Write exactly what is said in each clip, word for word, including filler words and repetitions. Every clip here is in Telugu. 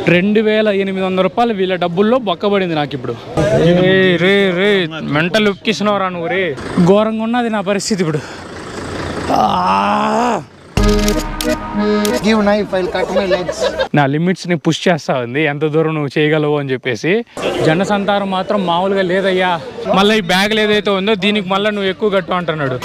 రెండు వేల ఎనిమిది వందల రూపాయలు వీళ్ళ డబ్బుల్లో బొక్కబడింది నాకు ఇప్పుడు. రే రే మెంటల్ ఉక్కిసినవరా నువ్వు రే. ఘోరంగా ఉన్నది నా పరిస్థితి ఇప్పుడు. నా లిమిట్స్ ని పుష్ చేస్తా ఉంది, ఎంత దూరం నువ్వు చేయగలవు అని చెప్పేసి. జనసంతారం మాత్రం మామూలుగా లేదయ్యా. మళ్ళీ ఈ బ్యాగ్ ఏదైతే ఉందో దీనికి మళ్ళీ నువ్వు ఎక్కువ కట్టు అంటున్నాడు.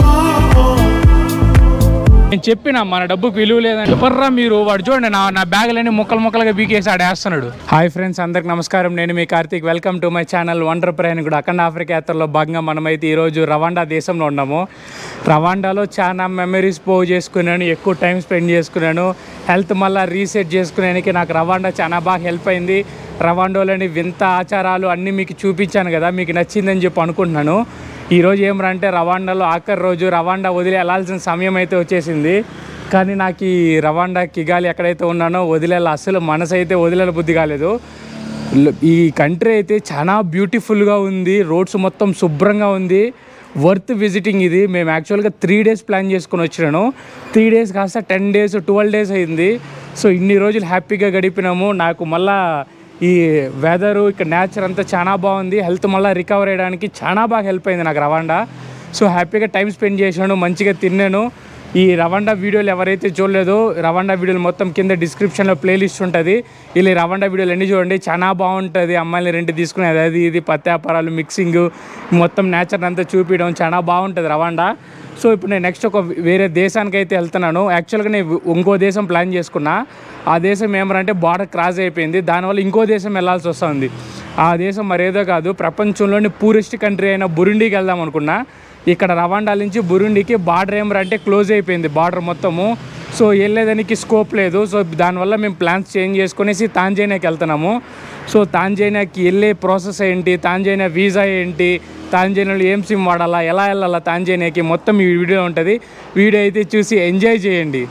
నేను చెప్పినా మన డబ్బుకి విలువ లేదని. ఎవర్రా మీరు? వాడు చూడండి నా నా బ్యాగులన్నీ ముక్కలు ముక్కలుగా బీకేసి ఆడేస్తున్నాడు. హాయ్ ఫ్రెండ్స్, అందరికి నమస్కారం. నేను మీ Karthik. Welcome to my channel wonder ప్రయాణికుడు. అఖండ ఆఫ్రికా యాత్రలో భాగంగా మనమైతే ఈరోజు రవాండా దేశంలో ఉన్నాము. రవాండాలో చాలా మెమరీస్ పోవ్ చేసుకున్నాను, ఎక్కువ టైం స్పెండ్ చేసుకున్నాను. హెల్త్ మళ్ళీ రీసెట్ చేసుకునేందుకు నాకు రవాండా చాలా బాగా హెల్ప్ అయింది. రవాండాలోని వింత ఆచారాలు అన్నీ మీకు చూపించాను కదా, మీకు నచ్చిందని చెప్పి అనుకుంటున్నాను. ఈరోజు ఏమంటే రవాండాలో ఆఖరి రోజు. రవాండా వదిలి వెళ్ళాల్సిన సమయం అయితే వచ్చేసింది. కానీ నాకు ఈ రవాండా కిగాలి ఎక్కడైతే ఉన్నానో వదిలేలా అసలు మనసు అయితే వదిలేల బుద్ధి కాలేదు. ఈ కంట్రీ అయితే చాలా బ్యూటిఫుల్గా ఉంది, రోడ్స్ మొత్తం శుభ్రంగా ఉంది, వర్త్ విజిటింగ్ ఇది. మేము యాక్చువల్గా త్రీ డేస్ ప్లాన్ చేసుకొని వచ్చినాను. త్రీ డేస్ కాస్త టెన్ డేస్ ట్వెల్వ్ డేస్ అయింది. సో ఇన్ని రోజులు హ్యాపీగా గడిపినాము. నాకు మళ్ళా ఈ వెదరు ఇక్కడ నేచర్ అంతా చాలా బాగుంది. హెల్త్ మళ్ళీ రికవర్ అయ్యడానికి చాలా బాగా హెల్ప్ అయింది నాకు రవాండా. సో హ్యాపీగా టైం స్పెండ్ చేశాను, మంచిగా తిన్నాను. ఈ రవాండా వీడియోలు ఎవరైతే చూడలేదో రవాండా వీడియోలు మొత్తం కింద డిస్క్రిప్షన్లో ప్లేలిస్ట్ ఉంటుంది. ఇలా రవాండా వీడియోలు అన్నీ చూడండి, చాలా బాగుంటుంది. అమ్మాయిని రెంట్ తీసుకునేది అది ఇది పత్యాపారాలు మిక్సింగ్ మొత్తం నేచర్ అంతా చూపించడం చాలా బాగుంటుంది రవాండా. సో ఇప్పుడు నేను నెక్స్ట్ ఒక వేరే దేశానికి అయితే వెళ్తున్నాను. యాక్చువల్గా నేను ఇంకో దేశం ప్లాన్ చేసుకున్నా. ఆ దేశం ఏమంటే బార్డర్ క్రాస్ అయిపోయింది, దానివల్ల ఇంకో దేశం వెళ్ళాల్సి వస్తుంది. ఆ దేశం మరేదో కాదు, ప్రపంచంలోని పూరెస్ట్ కంట్రీ అయిన బురుండీకి వెళ్దాం అనుకున్నా. ఇక్కడ రవాండా నుంచి బురుండీకి బార్డర్ ఏమంటే క్లోజ్ అయిపోయింది బార్డర్ మొత్తము. సో వెళ్ళేదానికి స్కోప్ లేదు. సో దానివల్ల మేము ప్లాన్స్ చేంజ్ చేసుకునేసి తాంజానియాకి వెళ్తున్నాము. సో తాంజానియాకి వెళ్ళే ప్రాసెస్ ఏంటి, తాంజానియా వీసా ఏంటి, తాంజానియాలో ఏం సిమ్ వాడాలా, ఎలా వెళ్ళాలా తాంజానియాకి, మొత్తం ఈ వీడియో ఉంటుంది. వీడియో అయితే చూసి ఎంజాయ్ చేయండి.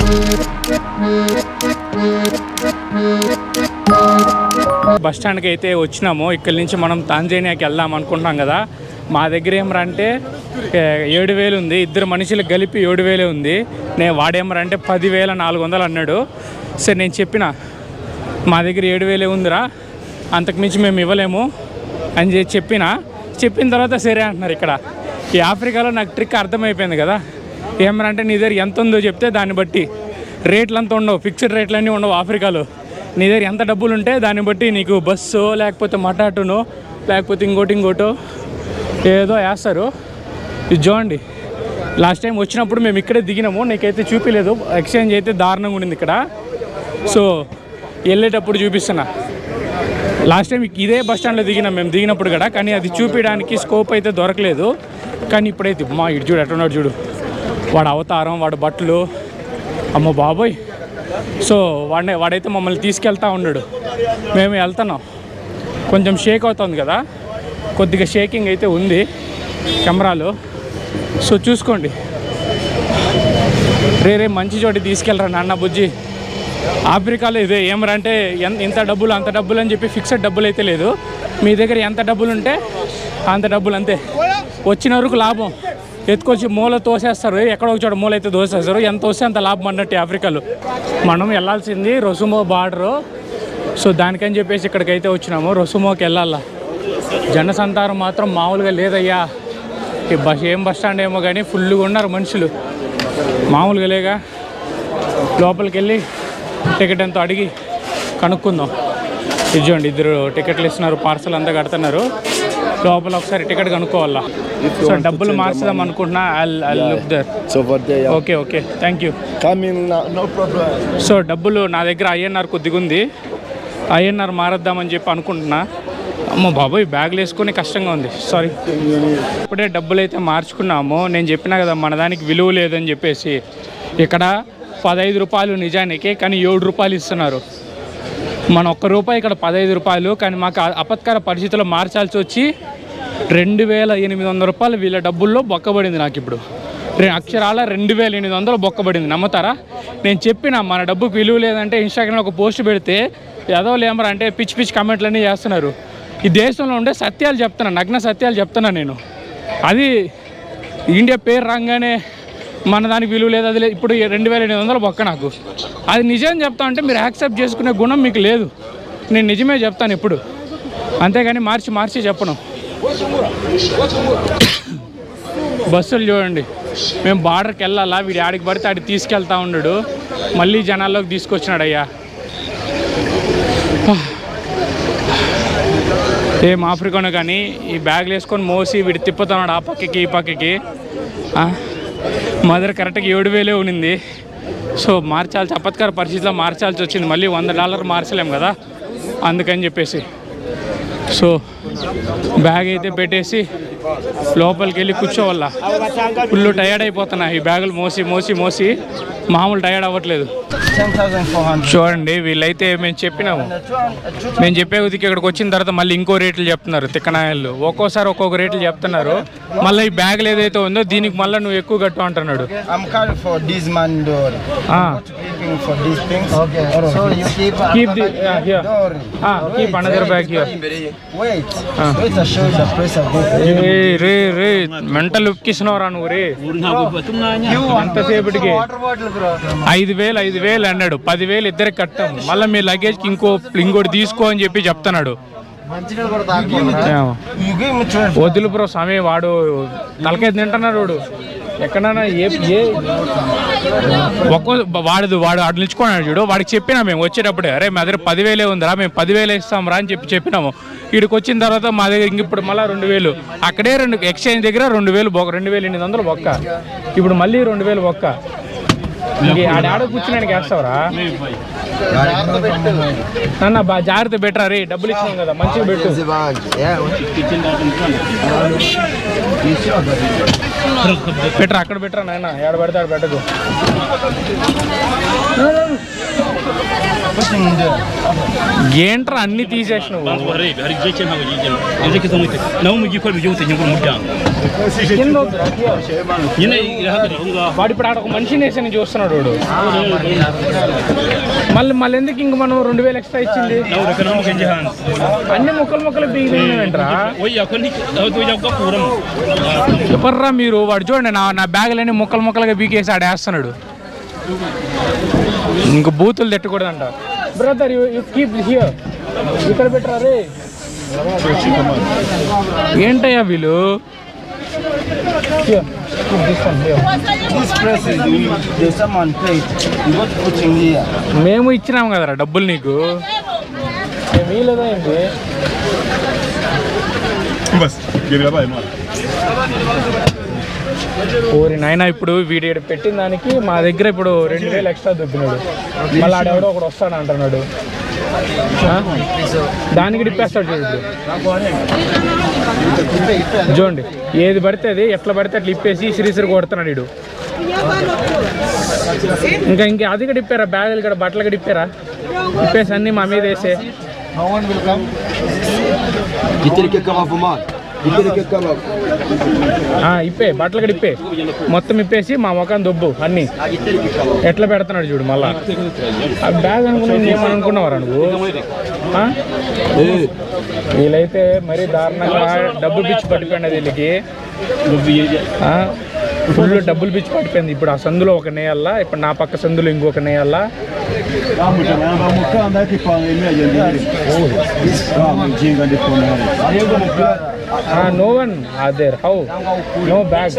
బస్ స్టాండ్కి అయితే వచ్చినాము. ఇక్కడి నుంచి మనం తాంజానియాకి వెళ్దాం అనుకుంటున్నాం కదా. మా దగ్గర ఏమరంటే ఏడు వేలు ఉంది, ఇద్దరు మనుషులకు కలిపి ఏడు వేలే ఉంది. నేను వాడేమరంటే పదివేల నాలుగు వందలు అన్నాడు. సరే నేను చెప్పిన మా దగ్గర ఏడు వేలే ఉందిరా, అంతకుమించి మేము ఇవ్వలేము అని చెప్పి చెప్పిన చెప్పిన తర్వాత సరే అంటున్నారు. ఇక్కడ ఈ ఆఫ్రికాలో నాకు ట్రిక్ అర్థమైపోయింది కదా. ఏమరంటే నీ దగ్గర ఎంత ఉందో చెప్తే దాన్ని బట్టి రేట్లు అంతా ఉండవు, ఫిక్స్డ్ రేట్లు అన్నీ ఉండవు ఆఫ్రికాలో. నీ దగ్గర ఎంత డబ్బులు ఉంటే దాన్ని బట్టి నీకు బస్సు లేకపోతే మటాటునో లేకపోతే ఇంకోటి ఇంకోటో ఏదో వేస్తారు. ఇది చూడండి, లాస్ట్ టైం వచ్చినప్పుడు మేము ఇక్కడే దిగినాము, నీకైతే చూపించలేదు. ఎక్స్చేంజ్ అయితే దారుణంగా ఉండింది ఇక్కడ. సో వెళ్ళేటప్పుడు చూపిస్తున్నా. లాస్ట్ టైం ఇదే బస్ స్టాండ్లో దిగినాం మేము దిగినప్పుడు కూడా, కానీ అది చూపించడానికి స్కోప్ అయితే దొరకలేదు. కానీ ఇప్పుడైతే మా ఇటు చూడు ఎట్టున్నాడు చూడు, వాడు అవతారం, వాడు బట్టలు, అమ్మ బాబోయ్. సో వాడిని వాడైతే మమ్మల్ని తీసుకెళ్తా ఉన్నాడు. మేము వెళ్తున్నాం. కొంచెం షేక్ అవుతుంది కదా, కొద్దిగా షేకింగ్ అయితే ఉంది కెమెరాలో. సో చూసుకోండి. రే రే మంచి చోటి తీసుకెళ్ళరా నాన్న బుజ్జి. ఆఫ్రికాలో ఇదే ఏమరంటే ఇంత డబ్బులు అంత డబ్బులు అని చెప్పి ఫిక్స్డ్ డబ్బులు అయితే లేదు. మీ దగ్గర ఎంత డబ్బులు ఉంటే అంత డబ్బులు అంతే. వచ్చిన వరకు లాభం ఎత్తుకొచ్చి మూల తోసేస్తారు, ఎక్కడో ఒక చోట మూల అయితే తోసేస్తారు. ఎంత వస్తే అంత లాభం అన్నట్టు ఆఫ్రికాలో. మనం వెళ్ళాల్సింది రొసుమో బార్డరు. సో దానికని చెప్పేసి ఇక్కడికైతే వచ్చినాము. రొసుమోకి వెళ్ళాలా. జనసంతారం మాత్రం మామూలుగా లేదయ్యా. ఈ బస్ ఏం బస్ స్టాండ్ ఏమో కానీ ఫుల్గా ఉన్నారు మనుషులు, మామూలుగా లేగా. లోపలికి వెళ్ళి టికెట్ ఎంతో అడిగి కనుక్కుందాం. ఇదిగోండి ఇద్దరు టికెట్లు ఇస్తున్నారు, పార్సల్ అంతా కడుతున్నారు. లోపల ఒకసారి టికెట్ కనుక్కోవాలా. సో డబ్బులు మార్చుదాం అనుకుంటున్నా. Okay okay thank you. So డబ్బులు నా దగ్గర ఐఎన్ఆర్ కొద్దిగా ఉంది, ఐఎన్ఆర్ మారద్దామని చెప్పి అనుకుంటున్నా. అమ్మ బాబోయ్ బ్యాగులు వేసుకొని కష్టంగా ఉంది, సారీ. ఇప్పుడే డబ్బులు అయితే మార్చుకున్నాము. నేను చెప్పినా కదా మన దానికి విలువ లేదని చెప్పేసి. ఇక్కడ పదహైదు రూపాయలు నిజానికి, కానీ ఏడు రూపాయలు ఇస్తున్నారు. మన ఒక్క రూపాయి ఇక్కడ పదహైదు రూపాయలు, కానీ మాకు అపత్కర పరిస్థితుల్లో మార్చాల్సి వచ్చి రెండు వేల ఎనిమిది వందల రూపాయలు వీళ్ళ డబ్బుల్లో బొక్కబడింది నాకు ఇప్పుడు. అక్షరాల రెండు వేల ఎనిమిది వందలు బొక్కబడింది. నమ్ముతారా? నేను చెప్పిన మన డబ్బుకు విలువ లేదంటే ఇన్స్టాగ్రామ్లో ఒక పోస్ట్ పెడితే ఏదో లేమరా అంటే పిచ్చి పిచ్చి కామెంట్లన్నీ చేస్తున్నారు. ఈ దేశంలో ఉండే సత్యాలు చెప్తున్నా, నగ్న సత్యాలు చెప్తున్నా నేను. అది ఇండియా పేరు రాగానే మన దానికి విలువ లేదు, అది ఇప్పుడు రెండు వేల ఎనిమిది వందలు బొక్క నాకు. అది నిజం చెప్తా అంటే మీరు యాక్సెప్ట్ చేసుకునే గుణం మీకు లేదు. నేను నిజమే చెప్తాను ఇప్పుడు, అంతేగాని మార్చి మార్చి చెప్పను. బస్సులు చూడండి, మేము బార్డర్కి వెళ్ళాలా, వీడి ఆడికి పడితే ఆడికి తీసుకెళ్తా ఉన్నాడు, మళ్ళీ జనాల్లోకి తీసుకొచ్చినాడు అయ్యా. ఏం ఆఫ్రికాను కానీ ఈ బ్యాగ్లు వేసుకొని మోసి వీడు తిప్పుతున్నాడు ఆ పక్కకి ఈ పక్కకి. మా దగ్గర కరెక్ట్గా ఏడు వేలే ఉన్నింది. సో మార్చాల్సి చపత్కార పరిస్థితిలో మార్చాల్సి వచ్చింది, మళ్ళీ వంద డాలర్ మార్చలేం కదా, అందుకని చెప్పేసి. సో బ్యాగ్ అయితే పెట్టేసి లోపలికి వెళ్ళి కూర్చోవాల. ఫుల్ టయర్డ్ అయిపోతున్నా ఈ బ్యాగులు మోసి మోసి మోసి మామూలు టయర్డ్ అవ్వట్లేదు. చూడండి వీళ్ళైతే మేము చెప్పినాము, మేము చెప్పే కొద్దికి ఇక్కడికి వచ్చిన తర్వాత మళ్ళీ ఇంకో రేట్లు చెప్తున్నారు తిక్కనాయలు. ఒక్కోసారి ఒక్కొక్క రేట్లు చెప్తున్నారు. మళ్ళీ ఈ బ్యాగులు ఏదైతే ఉందో దీనికి మళ్ళీ నువ్వు ఎక్కువ కట్టు అంటున్నాడు. రే రే మెంటల్ ఉక్కిస్తున్నావురా నువ్వు రే. అంతసేపటికి ఐదు వేలు ఐదు వేలు అన్నాడు, పదివేలు ఇద్దరికి కట్టాం. మళ్ళీ మీ లగేజ్కి ఇంకో ఇంకోటి తీసుకో అని చెప్పి చెప్తున్నాడు. వద్దులు బ్రో స్వామి, వాడు తలకాయ తింటున్నాడు వాడు. ఎక్కడన్నా ఏ ఏ ఒక్కో వాడు వాడు అటు నిలుచుకున్నాడు చూడు, వాడికి చెప్పినా మేము వచ్చేటప్పుడే, అరే మా దగ్గర పదివేలే ఉందిరా, మేము పదివేలు ఇస్తాం రా అని చెప్పి చెప్పినాము. వీడికి వచ్చిన తర్వాత మా దగ్గర ఇంక ఇప్పుడు మళ్ళీ రెండు వేలు అక్కడే రెండు ఎక్స్చేంజ్ దగ్గర రెండు వేలు బొక్క, రెండు వేలు ఎనిమిది వందలు బొక్క, ఇప్పుడు మళ్ళీ రెండు వేలు బొక్క. ఆడ ఆడ కూర్చున్నానికి వేస్తావరా అన్న? బా జాగ్రత్త బెటరా రే, డబ్బులు ఇచ్చినాం కదా మంచిగా పెట్టు. బెటరా అక్కడ బెటరా నాయన, ఏడ పెడతా ఆడ పెట్టదు. ఏంట్రా అన్ని తీసేసినావు? వాడు ఇప్పుడు ఆడ ఒక మనిషిని వేసి చూస్తున్నాడు వాడు. మళ్ళీ మళ్ళీ ఎందుకు ఇంక మనం రెండు వేలు ఎక్స్ట్రా ఇచ్చింది? అన్ని ముక్కలు ముక్కలు పీకిపోయినాయంటరా. ఎవర్రా మీరు? వాడు చూడండి నా నా బ్యాగులన్నీ ముక్కలు ముక్కలుగా పీకేసి ఆడ వేస్తున్నాడు. ఇంక బూతులు తిట్టకూడదంట. బ్రదర్ యూ కీప్ హియర్, ఇక్కడ పెట్టరా రే. ఏంటయ్యా వీళ్ళు? మేము ఇచ్చినాము కదరా డబ్బులు నీకు, వీలేదా ఏంటి? ఓరి నాయన, ఇప్పుడు వీడియో పెట్టిన దానికి మా దగ్గర ఇప్పుడు రెండు వేలు ఎక్స్ట్రా దొబ్బినాడు. మళ్ళీ ఆడెవడో ఒకడు వస్తాడు అంటున్నాడు, దానికి డిప్పేస్తాడు చూడండి. చూడండి ఏది పడితే అది ఎట్లా పడితే అట్లా ఇప్పేసి సిరిసిరి కొడుతున్నాడు వీడు. ఇంకా ఇంకా అది కూడా ఇప్పారా, బ్యాగులు కూడా బట్టలు కూడా ఇప్పారా, ఇప్పేసి అన్నీ మా మీద వేసే. ఇప్పే బట్టలు కూడా ఇప్పే, మొత్తం ఇప్పేసి మా ముఖాన్ని దొబ్బు అన్నీ ఎట్లా పెడుతున్నాడు చూడు. మళ్ళా ఆ బ్యాగ్ అనుకున్నా ఏమనుకున్నావారా నువ్వు? వీళ్ళైతే మరీ దారుణంగా డబ్బు పిచ్చి పట్టిపోయినది వీళ్ళకి, ఫుల్ డబ్బులు పిచ్చి పట్టిపోయింది. ఇప్పుడు ఆ సందులో ఒక నేయల్లా, ఇప్పుడు నా పక్క సందులో ఇంకొక నేయల్లా. No one other how no bag.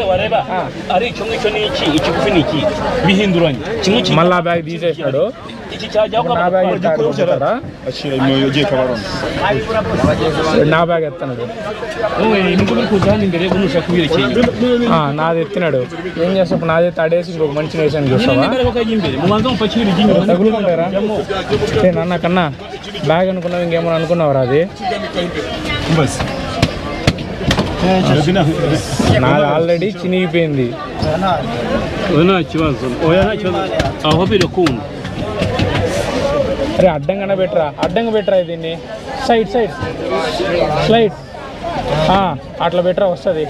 మళ్ళా బ్యాగ్ తీసేసినాడు. నా బ్యాగ్ ఎత్తాడు, నా బ్యాగ్ ఎత్తున్నాడు, నాది ఎత్తినాడు. ఏం చేస్తావు? నాది తాడేసి ఇంకొక మంచి వేసాను చూస్తావా? తగులుకుంటారా నాన్న కన్నా? బ్యాగ్ అనుకున్నావు, ఇంకేమన్నా అనుకున్నావురా? అది నాది ఆల్రెడీ చినిగిపోయింది. అరే అడ్డంగా పెట్టరా, అడ్డంగా పెట్టరా దీన్ని. సైడ్ సైడ్ స్లైడ్ అట్లా పెట్టరా వస్తుంది.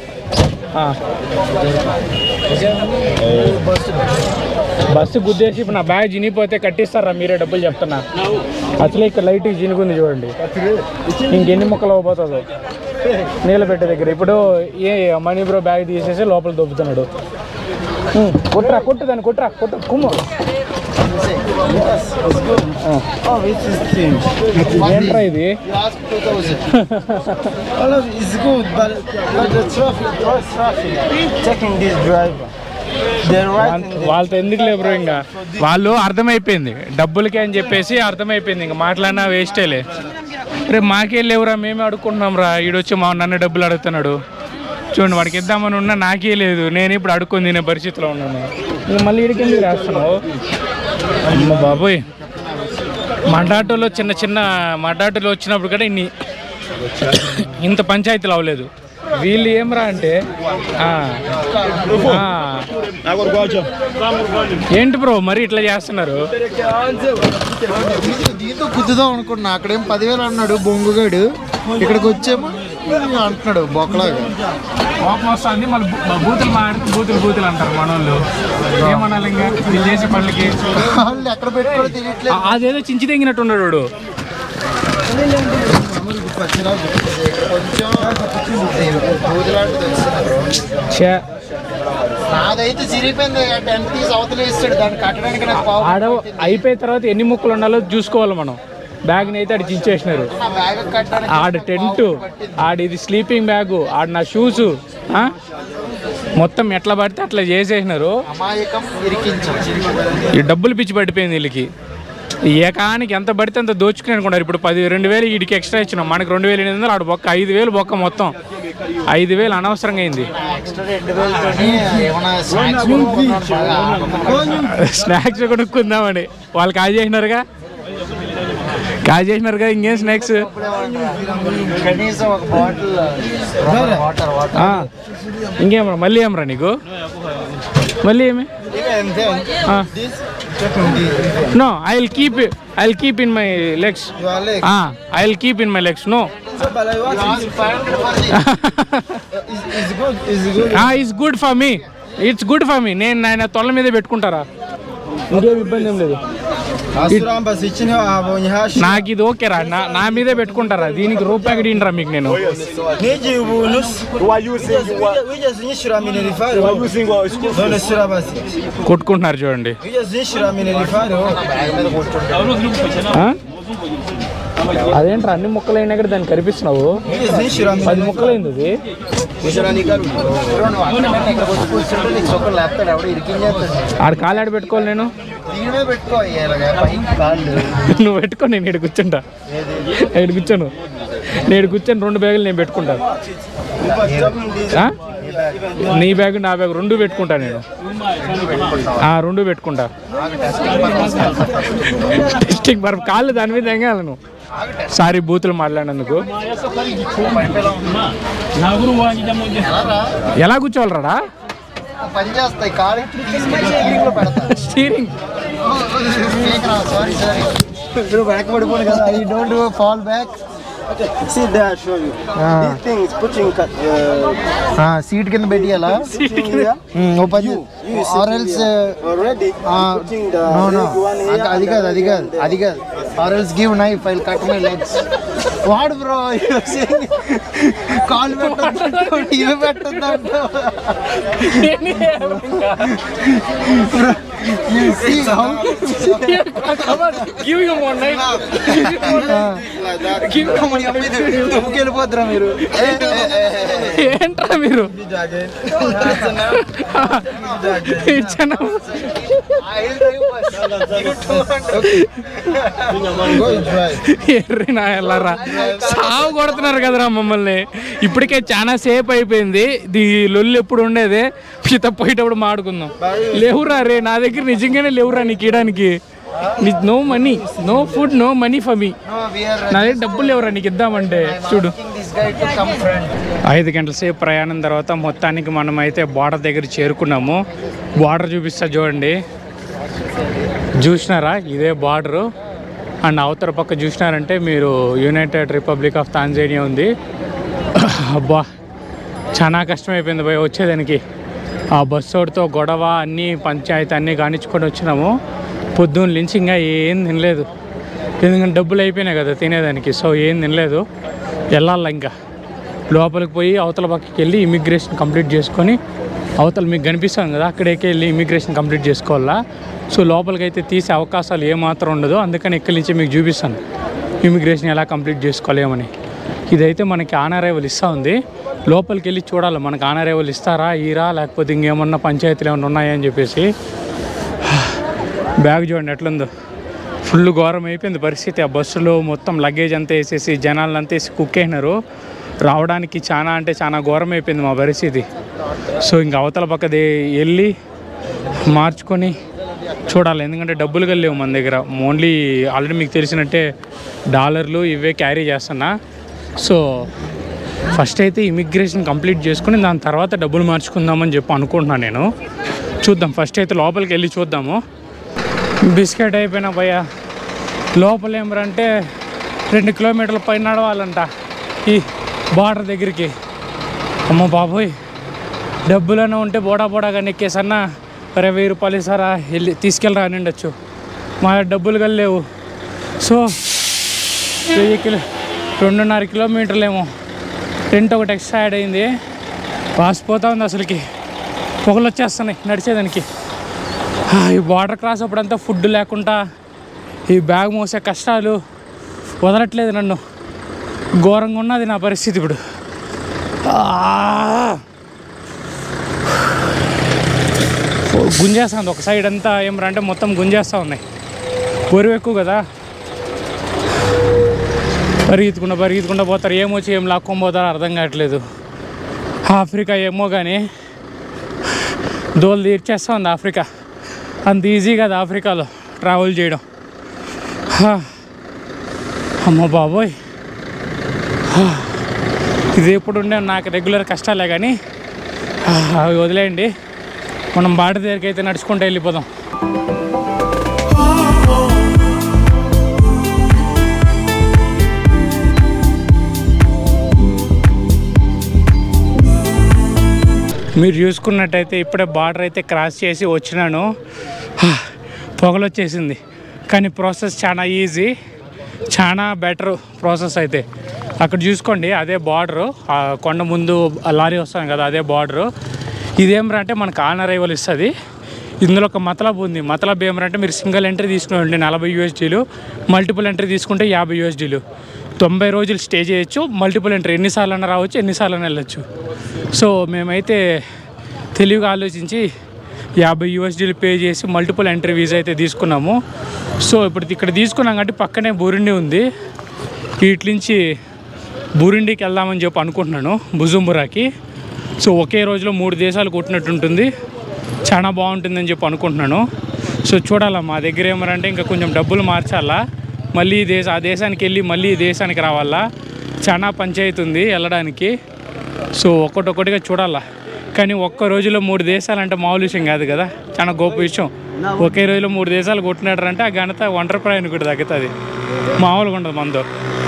బస్సు గుద్దేసి ఇప్పుడు నా బ్యాగ్ చినిగిపోతే కట్టిస్తారా మీరే? డబ్బులు చెప్తున్నా. అసలే ఇక్కడ లైట్కి చినుకుంది చూడండి, ఇంకెన్ని ముక్కలు అవ్వబోతుందో నీళ్ళు పెట్టే దగ్గర. ఇప్పుడు ఏ మనీ బ్రో బ్యాగ్ తీసేసి లోపల దొబ్బుతున్నాడు. కొట్టురా, కొట్టు దాన్ని, కొట్టురా, కొట్టు కుమ్ము. ఏంట్రా ఇది వాళ్ళతో ఎందుకు లేబరు ఇంకా వాళ్ళు అర్థమైపోయింది డబ్బులకే అని చెప్పేసి అర్థమైపోయింది ఇంకా మాట్లాడినా వేస్టేలే. రేపు మాకే లేవురా మేమే అడుక్కుంటున్నాం రా, ఈడొచ్చి మా నన్ను డబ్బులు అడుగుతున్నాడు. చూడండి వాడికి ఇద్దామని ఉన్నా నాకే లేదు, నేను ఇప్పుడు అడుక్కొని తినే పరిస్థితిలో ఉన్నాను. నువ్వు మళ్ళీ ఇడికి ఎందుకు రాస్తున్నావు? అమ్మ బాబోయ్, మడ్డాటోలో చిన్న చిన్న మడ్డాటోలో వచ్చినప్పుడు కూడా ఇన్ని ఇంత పంచాయతీలు అవ్వలేదు. వీళ్ళు ఏమరా అంటే ఏంటి బ్రో మరి ఇట్లా చేస్తున్నారు? దీంతో కుద్దుదాం అనుకున్నా, అక్కడేం పదివేలు అన్నాడు బొంగుగాడు, ఇక్కడికి వచ్చేమో అంటున్నాడు బొక్కలాగా. కోపం వస్తుంది, మళ్ళీ బూతులు మాడితే బూతులు బూతులు అంటారు మన వాళ్ళు. ఏమనాలి ఇంకా వీళ్ళు చేసే పనులకి? వాళ్ళు ఎక్కడ పెట్టుకోవడం తెలియట్లేదు. అదేదో చించి తెంగినట్టు ఉన్నాడు వాడు. నాదైతే చిరిగిపోయింది, టెన్ పీస్ అవతల ఇస్తాడు, దాన్ని కట్టడానికి ఆడ అయిపోయిన తర్వాత ఎన్ని ముక్కలు ఉండాలో చూసుకోవాలి మనం. బ్యాగ్ని అయితే ఆడ చించేసినారు. ఆడ టెంట్, ఆడ ఇది స్లీపింగ్ బ్యాగు, ఆడ నా షూసు మొత్తం ఎట్లా పడితే అట్లా చేసేసినారు. ఈ డబ్బులు పిచ్చి పడిపోయింది వీళ్ళకి. ఏకానికి ఎంత పడితే అంత దోచుకుని అనుకుంటారు. ఇప్పుడు పది రెండు వేలు వీడికి ఎక్స్ట్రా ఇచ్చినాం, మనకు రెండు వేలు ఎనిమిది వందలు, ఆడ బొక్క ఐదు వేలు బొక్క, మొత్తం ఐదు వేలు అనవసరంగా అయింది. స్నాక్స్ కొనుక్కుందామని వాళ్ళు కాల్ చేసినారుగా కాల్ చేసినారుగా ఇంకేం స్నాక్స్? ఇంకేమరా మళ్ళీ ఏమరా నీకు? మళ్ళీ ఏమి? No, I'll keep it. I'll keep in my legs. Your legs? Ah, I'll keep in my legs. No. So, but I want is, is good. Is good. Ah, it's good for me. It's good for me. నేను ఆయన తొల్ల మీదే పెట్టుకుంటారా, ఇంకేం ఇబ్బంది ఏం లేదు. నాకు ఇది ఓకేరా, నా నా మీదే పెట్టుకుంటారా, దీనికి రూపాయి దిండ్రా మీకు నేను. కొట్టుకుంటున్నారు చూడండి. అదేంట్రా అన్ని ముక్కలు అయినా కూడా దాన్ని కనిపిస్తున్నావు? పది ముక్కలైంది అది. ఆడ కాలు ఆడ పెట్టుకోవాలి నేను. నువ్వు పెట్టుకో, నేను ఇక్కడ కూర్చుంటా. ఇక్కడ కూర్చోను, నేను కూర్చొని రెండు బ్యాగులు నేను పెట్టుకుంటా. నీ బ్యాగ్ నా బ్యాగ్ రెండు పెట్టుకుంటా నేను. రెండు పెట్టుకుంటా. టెస్టింగ్ మరి కాళ్ళు దాని మీద ఎంగాలి నువ్వు. సారీ బూతులు మాట్లాడినందుకు. ఎలా కూర్చోవాలరా? స్టీరింగ్ వెనకబడిపోయి కదా, I don't fall back. Okay, see there, I show you. Ah. This thing is putting cut. Uh, ah, seat కింద పెట్టియాలా? putting here. ఓ పది or else already putting the no no leg one here. అది కాదు అది కాదు అది కాదు or else give knife, I'll cut my legs. What bro, you are saying call పెట్టొద్దు ఇవి పెట్టొద్దు అంటావు. You see how give him one knife. give him one knife. తప్పుకి వెళ్ళిపోతురా మీరు? ఏంట్రా మీరు ఇచ్చాను? ఎర్రి నా ఎల్లరా సాగు కొడుతున్నారు కదరా మమ్మల్ని. ఇప్పటికే చాలా సేపు అయిపోయింది. ఈ లొల్లు ఎప్పుడు ఉండేది, పిత పోయేటప్పుడు మాడుకుందాం. లేవురా రే, నా దగ్గర నిజంగానే లేవురా నీకు ఇవ్వడానికి. No money, no food, no money for me. నా దగ్గర డబ్బులు లేవురా నీకు ఇద్దామంటే. చూడు, ఐదు గంటల సేపు ప్రయాణం తర్వాత మొత్తానికి మనం అయితే బార్డర్ దగ్గర చేరుకున్నాము. బార్డర్ చూపిస్తా చూడండి. చూసినారా, ఇదే బార్డరు. అండ్ అవతల పక్క చూసినారంటే మీరు యునైటెడ్ రిపబ్లిక్ ఆఫ్ తాంజానియా ఉంది. అబ్బా చాలా కష్టమైపోయింది పోయి వచ్చేదానికి. ఆ బస్సు ఒకటితో గొడవ, అన్నీ పంచాయతీ అన్నీ కానిచ్చుకొని వచ్చినాము. పొద్దున్న నుంచి ఇంకా ఏం తినలేదు, ఎందుకంటే డబ్బులు అయిపోయినాయి కదా తినేదానికి. సో ఏం తినలేదు. వెళ్ళాలి ఇంకా లోపలికి పోయి అవతల పక్కకి వెళ్ళి ఇమిగ్రేషన్ కంప్లీట్ చేసుకొని, అవతల మీకు కనిపిస్తాను కదా అక్కడికి వెళ్ళి ఇమిగ్రేషన్ కంప్లీట్ చేసుకోవాలా. సో లోపలికైతే తీసే అవకాశాలు ఏమాత్రం ఉండదు. అందుకని ఇక్కడి నుంచి మీకు చూపిస్తాను ఇమిగ్రేషన్ ఎలా కంప్లీట్ చేసుకోలేమని. ఇదైతే మనకి ఆన్ అరైవల్ ఇస్తూ ఉంది. లోపలికి వెళ్ళి చూడాలి మనకు ఆన్ అరైవల్ ఇస్తారా ఈరా లేకపోతే ఇంకేమన్నా పంచాయతీలు ఏమన్నా ఉన్నాయా అని చెప్పేసి. బ్యాగ్ చూడండి ఎట్లుందో, ఫుల్ ఘోరం అయిపోయింది పరిస్థితి. ఆ బస్సులో మొత్తం లగేజ్ అంతా వేసేసి జనాలు అంతా వేసి కుక్ అయినారు. రావడానికి చాలా అంటే చాలా ఘోరం అయిపోయింది మా పరిస్థితి. సో ఇంక అవతల పక్కది వెళ్ళి మార్చుకొని చూడాలి, ఎందుకంటే డబ్బులు లేవు మన దగ్గర. ఓన్లీ ఆల్రెడీ మీకు తెలిసినట్టే డాలర్లు ఇవే క్యారీ చేస్తున్నా. సో ఫస్ట్ అయితే ఇమిగ్రేషన్ కంప్లీట్ చేసుకుని దాని తర్వాత డబ్బులు మార్చుకుందామని చెప్పి అనుకుంటున్నాను నేను. చూద్దాం, ఫస్ట్ అయితే లోపలికి వెళ్ళి చూద్దాము. బిస్కెట్ అయిపోయినా భయ. లోపల ఏమరంటే రెండు కిలోమీటర్ల పైన నడవాలంట ఈ బార్డర్ దగ్గరికి. అమ్మ బాబోయ్, డబ్బులన్నా ఉంటే బోడా బోడాగా నెక్కేసన్నా అరే వెయ్యి రూపాయలు ఇస్తారా వెళ్ళి తీసుకెళ్ళరా అని ఉండొచ్చు. మా డబ్బులు కలేవు. సో వెయ్యి కిలో రెండున్నర కిలోమీటర్లేమో టెంట్ ఒకటి ఎక్స్ట్రా యాడ్ అయింది. వాసిపోతా ఉంది అసలుకి, పొగలు వచ్చేస్తున్నాయి నడిచేదానికి. ఈ బార్డర్ క్రాస్ అప్పుడంతా ఫుడ్ లేకుండా ఈ బ్యాగ్ మోసే కష్టాలు వదలట్లేదు నన్ను. ఘోరంగా ఉన్నది నా పరిస్థితి ఇప్పుడు. గుంజేస్తుంది ఒక సైడ్ అంతా. ఏమరంటే మొత్తం గుంజేస్తూ ఉన్నాయి, బరువు ఎక్కువ కదా. పరిగెత్తుకుండా పరిగెత్తుకుండా పోతారు, ఏమొచ్చి ఏం లాక్కొని పోతారో అర్థం కావట్లేదు. ఆఫ్రికా ఏమో కానీ దోలు తీర్చేస్తూ ఉంది ఆఫ్రికా. అంత ఈజీ కదా ఆఫ్రికాలో ట్రావెల్ చేయడం. అమ్మ బాబోయ్, ఇది ఎప్పుడు ఉండే నాకు రెగ్యులర్ కష్టాలే కానీ అవి వదిలేయండి. మనం బాట దగ్గరికి అయితే నడుచుకుంటూ వెళ్ళిపోదాం. మీరు చూసుకున్నట్టయితే ఇప్పుడే బార్డర్ అయితే క్రాస్ చేసి వచ్చినాను. పొగలు వచ్చేసింది, కానీ ప్రాసెస్ చాలా ఈజీ, చాలా బెటర్ ప్రాసెస్. అయితే అక్కడ చూసుకోండి, అదే బార్డరు, కొండ ముందు లారీ వస్తాను కదా అదే బార్డరు. ఇదేమరంటే మనకు ఆన్ అరైవల్ ఇస్తుంది. ఇందులో ఒక మతలబ్ ఉంది. మతలబ్ ఏమరంటే మీరు సింగిల్ ఎంట్రీ తీసుకుని నలభై యూఎస్డీలు, మల్టిపుల్ ఎంట్రీ తీసుకుంటే యాభై యూఎస్డీలు. తొంభై రోజులు స్టే చేయొచ్చు. మల్టిపుల్ ఎంట్రీ ఎన్నిసార్లు అయినా రావచ్చు, ఎన్నిసార్లు అయినా వెళ్ళచ్చు. సో మేమైతే తెలివిగా ఆలోచించి యాభై యూఎస్డీలు పే చేసి మల్టిపుల్ ఎంట్రీ వీసా అయితే తీసుకున్నాము. సో ఇప్పుడు ఇక్కడ తీసుకున్నాం కాబట్టి పక్కనే బురుండి ఉంది. వీటి నుంచి బురుండికి వెళ్దామని చెప్పి అనుకుంటున్నాను, బుజుంబురాకి. సో ఒకే రోజులో మూడు దేశాలు కొట్టినట్టు ఉంటుంది, చాలా బాగుంటుందని చెప్పి అనుకుంటున్నాను. సో చూడాలా, మా దగ్గర ఏమరంటే ఇంకా కొంచెం డబ్బులు మార్చాలా, మళ్ళీ ఈ దేశ ఆ దేశానికి వెళ్ళి మళ్ళీ ఈ దేశానికి రావాలా. చాలా పంచాయతీ ఉంది వెళ్ళడానికి. సో ఒక్కొక్కటిగా చూడాలా. కానీ ఒక్క రోజులో మూడు దేశాలు అంటే మామూలు విషయం కాదు కదా, చాలా గొప్ప విషయం. ఒకే రోజులో మూడు దేశాలు కొట్టినాడంటే ఆ ఘనత ఒంటరి ప్రయాణికుడు తగ్గుతుంది, మామూలుగా ఉండదు మనతో.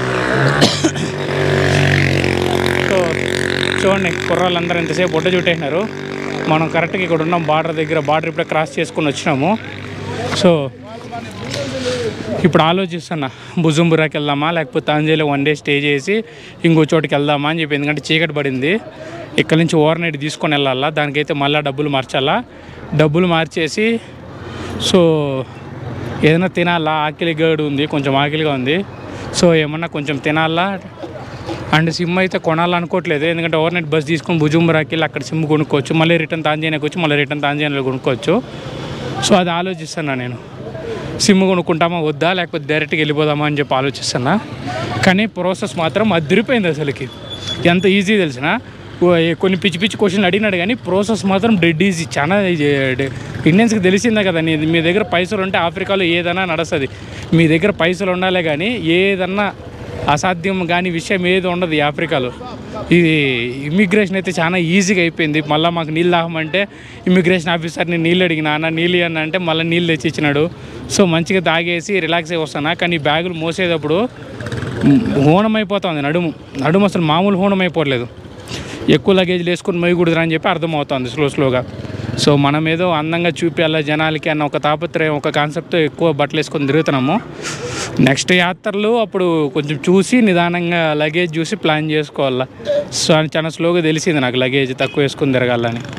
సో చూడండి, కుర్రాళ్ళందరూ ఎంతసేపు బొట్ట చుట్టేసినారు. మనం కరెక్ట్గా ఇక్కడ ఉన్నాం బార్డర్ దగ్గర. బార్డర్ ఇప్పుడే క్రాస్ చేసుకుని వచ్చినాము. సో ఇప్పుడు ఆలోచిస్తున్నా, బుజుంబురాకి వెళ్దామా లేకపోతే తాంజేలో వన్ డే స్టే చేసి ఇంకో చోటుకి వెళ్దామా అని చెప్పి. ఎందుకంటే చీకటి పడింది, ఇక్కడ నుంచి ఓవర్ నైట్ తీసుకొని వెళ్ళాలా. దానికైతే మళ్ళీ డబ్బులు మార్చాలా. డబ్బులు మార్చేసి సో ఏదైనా తినాలా. ఆకలి గడు ఉంది, కొంచెం ఆకలిగా ఉంది. సో ఏమన్నా కొంచెం తినాలా. అండ్ సిమ్ అయితే కొనాలనుకోవట్లేదు, ఎందుకంటే ఓవర్ నైట్ బస్ తీసుకొని బుజుంబురాకి వెళ్ళి అక్కడ సిమ్ కొనుక్కోవచ్చు. మళ్ళీ రిటర్న్ తాంజానియాకి వచ్చి మళ్ళీ రిటర్న్ తాంజానియాలో కొనుక్కోవచ్చు. సో అది ఆలోచిస్తున్నా నేను, సిమ్ కొనుక్కుంటామా వద్దా లేకపోతే డైరెక్ట్గా వెళ్ళిపోదామా అని చెప్పి ఆలోచిస్తున్నా. కానీ ప్రాసెస్ మాత్రం అదిరిపోయింది అసలుకి. ఎంత ఈజీ తెలిసిన. కొన్ని పిచ్చి పిచ్చి క్వశ్చన్లు అడిగినాడు కానీ ప్రాసెస్ మాత్రం డెడ్ ఈజీ. చాలా ఇండియన్స్కి తెలిసిందే కదా, మీ దగ్గర పైసలు ఉంటే ఆఫ్రికాలో ఏదైనా నడుస్తుంది. మీ దగ్గర పైసలు ఉండాలే కానీ ఏదన్నా అసాధ్యం కానీ విషయం ఏది ఉండదు ఈ ఆఫ్రికాలో. ఇది ఇమిగ్రేషన్ అయితే చాలా ఈజీగా అయిపోయింది. మళ్ళీ మాకు నీళ్ళు తాగమంటే ఇమిగ్రేషన్ ఆఫీసర్ని నీళ్ళు అడిగినా, అన్న నీళ్ళు అని అంటే మళ్ళీ నీళ్ళు తెచ్చి ఇచ్చినాడు. సో మంచిగా తాగేసి రిలాక్స్ అయి వస్తాను. కానీ బ్యాగులు మోసేటప్పుడు హోనం అయిపోతుంది నడుము. నడుము అసలు మామూలు హోనం అయిపోవట్లేదు. ఎక్కువ లగేజ్లు వేసుకుని మొయ్యకూడదురా అని చెప్పి అర్థమవుతుంది స్లో స్లోగా. సో మనం ఏదో అందంగా చూపించాలి జనాలకి అన్న ఒక తాపత్రయం, ఒక కాన్సెప్ట్తో ఎక్కువ బట్టలు వేసుకొని తిరుగుతున్నాము. నెక్స్ట్ యాత్రలు అప్పుడు కొంచెం చూసి నిదానంగా లగేజ్ చూసి ప్లాన్ చేసుకోవాలా. సో చాలా స్లోగా తెలిసింది నాకు లగేజ్ తక్కువ వేసుకొని తిరగాలని.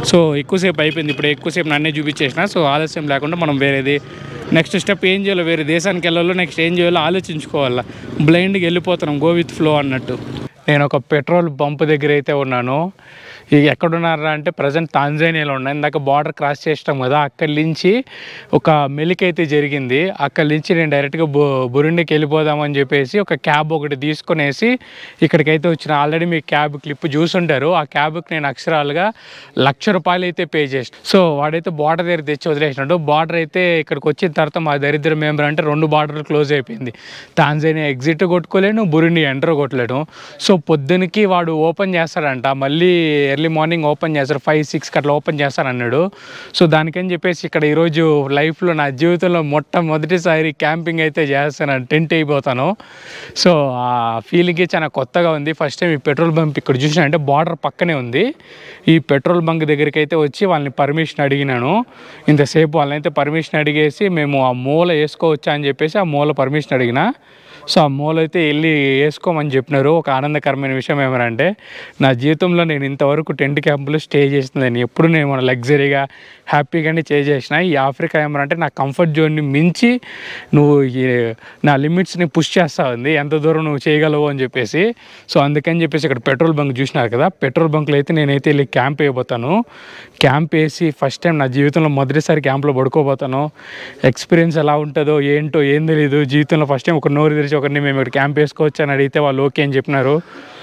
సో ఎక్కువసేపు అయిపోయింది, ఇప్పుడు ఎక్కువసేపు నన్నే చూపించేసిన. సో ఆలస్యం లేకుండా మనం వేరేది నెక్స్ట్ స్టెప్ ఏం చేయాలో, వేరే దేశానికి వెళ్ళాలో నెక్స్ట్ ఏం చేయాలో ఆలోచించుకోవాలా. బ్లైండ్గా వెళ్ళిపోతున్నాం, గో విత్ ఫ్లో అన్నట్టు. నేను ఒక పెట్రోల్ పంప్ దగ్గర అయితే ఉన్నాను. ఇక ఎక్కడున్నారా అంటే ప్రజెంట్ తాంజానియాలో ఉన్నాయి. ఇందాక బార్డర్ క్రాస్ చేస్తాం కదా, అక్కడి నుంచి ఒక మెలిక అయితే జరిగింది. అక్కడి నుంచి నేను డైరెక్ట్గా బు బురుండికి వెళ్ళిపోదామని చెప్పేసి ఒక క్యాబ్ ఒకటి తీసుకునేసి ఇక్కడికైతే వచ్చిన. ఆల్రెడీ మీ క్యాబ్ క్లిప్ చూసుంటారు. ఆ క్యాబ్కి నేను అక్షరాలుగా లక్ష రూపాయలు అయితే పే చేసాను. సో వాడైతే బార్డర్ దగ్గర తెచ్చి వదిలేసినాడు. బార్డర్ అయితే ఇక్కడికి వచ్చిన తర్వాత మా దరిద్ర మెంబర్ అంటే రెండు బార్డర్లు క్లోజ్ అయిపోయింది. తాంజానియా ఎగ్జిట్ కొట్టుకోలేను, బురుండి ఎంటర్ కొట్టలేను. సో పొద్దునకి వాడు ఓపెన్ చేస్తాడంట, మళ్ళీ ఎర్లీ మార్నింగ్ ఓపెన్ చేస్తారు, ఫైవ్ సిక్స్కి అట్లా ఓపెన్ చేస్తాను అన్నాడు. సో దానికని చెప్పేసి ఇక్కడ ఈరోజు లైఫ్లో నా జీవితంలో మొట్టమొదటిసారి క్యాంపింగ్ అయితే చేస్తాను, టెంట్ అయిపోతాను. సో ఆ ఫీలింగ్ చాలా కొత్తగా ఉంది. ఫస్ట్ టైం ఈ పెట్రోల్ బంక్ ఇక్కడ చూసినా అంటే బార్డర్ పక్కనే ఉంది. ఈ పెట్రోల్ బంక్ దగ్గరికి అయితే వచ్చి వాళ్ళని పర్మిషన్ అడిగినాను. ఇంతసేపు వాళ్ళనైతే పర్మిషన్ అడిగేసి మేము ఆ మూల వేసుకోవచ్చా అని చెప్పేసి ఆ మూల పర్మిషన్ అడిగిన. సో ఆ మూల అయితే వెళ్ళి వేసుకోమని చెప్పినారు. ఒక ఆనందకరమైన విషయం ఏమనంటే నా జీవితంలో నేను ఇంతవరకు టెంట్ క్యాంపులో స్టే చేసిందని ఎప్పుడు నేను మన లగ్జరీగా హ్యాపీగానే స్టే చేసిన. ఈ ఆఫ్రికా ఏమనంటే నా కంఫర్ట్ జోన్ని మించి నువ్వు నా లిమిట్స్ని పుష్ చేస్తా ఉంది, ఎంత దూరం నువ్వు చేయగలవు అని చెప్పేసి. సో అందుకని చెప్పేసి ఇక్కడ పెట్రోల్ బంక్ చూసినారు కదా, పెట్రోల్ బంక్లో అయితే నేనైతే వెళ్ళి క్యాంప్ వేయబోతాను. క్యాంప్ వేసి ఫస్ట్ టైం నా జీవితంలో మొదటిసారి క్యాంప్లో పడుకోబోతాను. ఎక్స్పీరియన్స్ ఎలా ఉంటుందో ఏంటో ఏం తెలీదు. జీవితంలో ఫస్ట్ టైం ఒక నోరు తెరిచి ఒకరిని మేము ఇక్కడ క్యాంప్ వేసుకోవచ్చు అని అడిగితే వాళ్ళు ఓకే అని చెప్పినారు.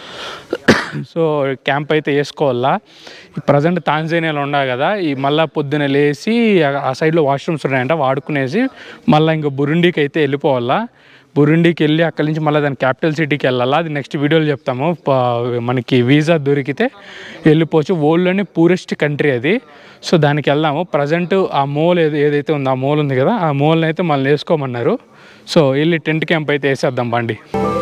సో క్యాంప్ అయితే వేసుకోవాలా. ప్రజెంట్ తాంజానియాలో ఉన్నా కదా, ఈ మళ్ళీ పొద్దున లేచి ఆ సైడ్లో వాష్రూమ్స్ ఉన్నాయంట వాడుకునేసి మళ్ళీ ఇంకా బురుండికి అయితే వెళ్ళిపోవాలా. బురుండికి వెళ్ళి అక్కడి నుంచి మళ్ళీ దాని క్యాపిటల్ సిటీకి వెళ్ళాలా. అది నెక్స్ట్ వీడియోలో చెప్తాము. మనకి వీసా దొరికితే వెళ్ళిపోవచ్చు. వరల్డ్లోనే పూరెస్ట్ కంట్రీ అది. సో దానికి వెళ్దాము. ప్రజెంట్ ఆ మోల్ ఏది ఏదైతే ఉందో ఆ మోల్ ఉంది కదా, ఆ మోల్ని అయితే మళ్ళీ వేసుకోమన్నారు. సో వెళ్ళి టెంట్ క్యాంప్ అయితే వేసేద్దాం బండి.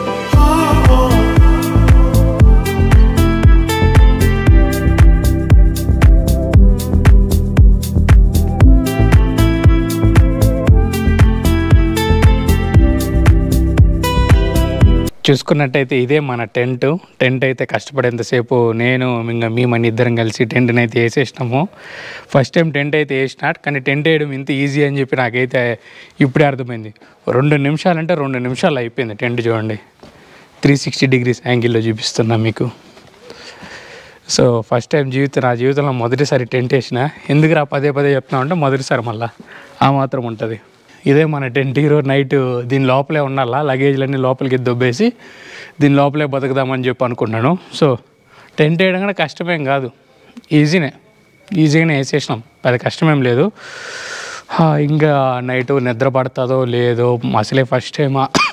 చూసుకున్నట్టయితే ఇదే మన టెంట్. టెంట్ అయితే కష్టపడేంతసేపు నేను ఇంకా మేమని ఇద్దరం కలిసి టెంట్ని అయితే వేసేసినాము. ఫస్ట్ టైం టెంట్ అయితే వేసినా, కానీ టెంట్ వేయడం ఇంత ఈజీ అని చెప్పి నాకైతే ఇప్పుడే అర్థమైంది. రెండు నిమిషాలు అంటే రెండు నిమిషాలు అయిపోయింది టెంట్. చూడండి, త్రీ సిక్స్టీ డిగ్రీస్ యాంగిల్లో చూపిస్తున్నా మీకు. సో ఫస్ట్ టైం జీవితం నా జీవితంలో మొదటిసారి టెంట్ వేసిన. ఎందుకు రా పదే పదే చెప్తున్నా అంటే మొదటిసారి మళ్ళీ ఆ మాత్రం ఉంటుంది. ఇదే మన టెంట్. ఈరోజు నైట్ దీని లోపలే ఉండాలా, లగేజ్లన్నీ లోపలికి దొబ్బేసి దీని లోపలే బతుకుదామని చెప్పి అనుకున్నాను. సో టెంట్ వేయడం కూడా కష్టమేం కాదు, ఈజీనే ఈజీగానే వేసేసినాం, పెద్ద కష్టమేం లేదు. ఇంకా నైట్ నిద్ర పడుతుందో లేదో, అసలే ఫస్ట్ టైం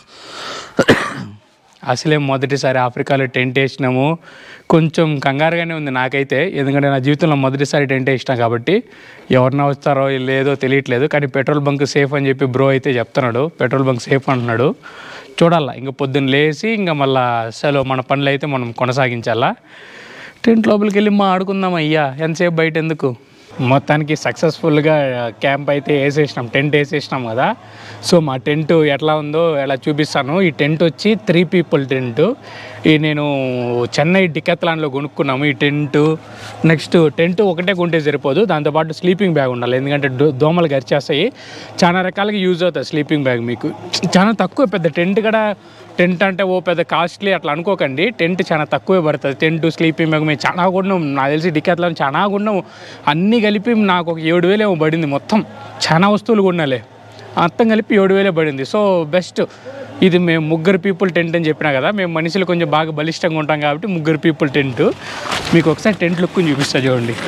అసలే మొదటిసారి ఆఫ్రికాలో టెంట్ వేసినాము. కొంచెం కంగారుగానే ఉంది నాకైతే, ఎందుకంటే నా జీవితంలో మొదటిసారి టెంట్ వేసినా కాబట్టి. ఎవరినా వస్తారో లేదో తెలియట్లేదు. కానీ పెట్రోల్ బంక్ సేఫ్ అని చెప్పి బ్రో అయితే చెప్తున్నాడు, పెట్రోల్ బంక్ సేఫ్ అంటున్నాడు. చూడాలా, ఇంకా పొద్దున్న లేచి ఇంకా మళ్ళీ అసలు మన పనులు అయితే మనం కొనసాగించాలా. టెంట్ లోపలికి వెళ్ళి మా ఆడుకుందాం అయ్యా, ఎంతసేపు బయట ఎందుకు. మొత్తానికి సక్సెస్ఫుల్గా క్యాంప్ అయితే వేసేసినాం, టెంట్ వేసేసినాం కదా. సో మా టెంట్ ఎట్లా ఉందో ఎలా చూపిస్తాను. ఈ టెంట్ వచ్చి త్రీ పీపుల్ టెంట్. ఈ నేను చెన్నై డికాథ్లాన్లో కొనుక్కున్నాము ఈ టెంట్. నెక్స్ట్ టెంట్ ఒకటే కొంటే సరిపోదు, దాంతోపాటు స్లీపింగ్ బ్యాగ్ ఉండాలి, ఎందుకంటే దోమలు గరిచేస్తాయి. చాలా రకాలుగా యూజ్ అవుతుంది స్లీపింగ్ బ్యాగ్ మీకు. చాలా తక్కువ, పెద్ద టెంట్ కూడా టెంట్ అంటే ఓ పెద్ద కాస్ట్లీ అట్లా అనుకోకండి. టెంట్ చాలా తక్కువే పడుతుంది. టెంట్ స్లీపింగ్ బ్యాగ్ మేము చాలా కొన్నాం, నాకు తెలిసి డికాథ్లాన్ చాలా కొన్నాము. అన్నీ కలిపి నాకు ఒక ఏడు వేలు ఏమో పడింది మొత్తం. చాలా వస్తువులు కొన్నాలే, మొత్తం కలిపి ఏడు వేలే పడింది. సో బెస్ట్ ఇది. మేము ముగ్గురు పీపుల్ టెంట్ అని చెప్పినా కదా, మేము మనుషులు కొంచెం బాగా బలిష్టంగా ఉంటాం కాబట్టి ముగ్గురు పీపుల్ టెంట్. మీకు ఒకసారి టెంట్ లుక్ చూపిస్తా చూడండి.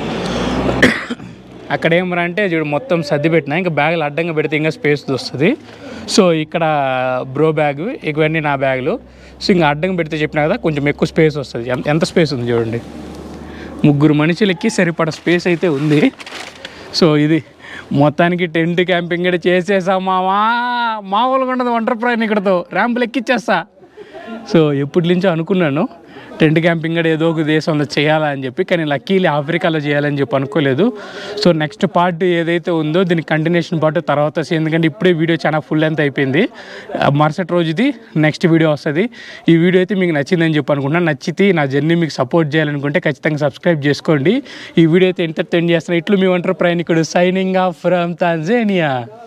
అక్కడ ఏమరా అంటే చూడు మొత్తం సర్ది పెట్టినా, ఇంకా బ్యాగులు అడ్డంగా పెడితే ఇంకా స్పేస్ వస్తుంది. సో ఇక్కడ బ్రో బ్యాగ్, ఇవన్నీ నా బ్యాగులు. సో ఇంకా అడ్డంగా పెడితే చెప్పినా కదా కొంచెం ఎక్కువ స్పేస్ వస్తుంది. ఎంత స్పేస్ ఉంది చూడండి, ముగ్గురు మనుషులకి సరిపడ స్పేస్ అయితే ఉంది. సో ఇది మొత్తానికి టెంట్ క్యాంపింగ్ కూడా చేసేసామావా. మామూలుగా ఉండదు వంటర్ ప్రయాణం ఇక్కడతో, ర్యాంపులు ఎక్కిచ్చేస్తా. సో ఎప్పటి నుంచో అనుకున్నాను టెంట్ క్యాంపింగ్ కూడా ఏదో ఒక దేశంలో చేయాలని చెప్పి, కానీ లక్కీలీ ఆఫ్రికాలో చేయాలని చెప్పి అనుకోలేదు. సో నెక్స్ట్ పార్ట్ ఏదైతే ఉందో దీని కంటిన్యూషన్ పార్ట్ తర్వాత వస్తుంది, ఎందుకంటే ఇప్పుడే వీడియో చాలా ఫుల్ లెంత్ అయిపోయింది. మరుసటి రోజుది నెక్స్ట్ వీడియో వస్తుంది. ఈ వీడియో అయితే మీకు నచ్చిందని చెప్పి అనుకుంటున్నాను. నచ్చితే నా జర్నీ మీకు సపోర్ట్ చేయాలనుకుంటే ఖచ్చితంగా సబ్స్క్రైబ్ చేసుకోండి. ఈ వీడియో అయితే ఎంటర్టైన్ చేస్తున్నా. ఇట్లు మీ ఒంటరి ప్రయాణికుడు సైనింగ్ ఆఫ్ ఫ్రమ్ తాంజానియా.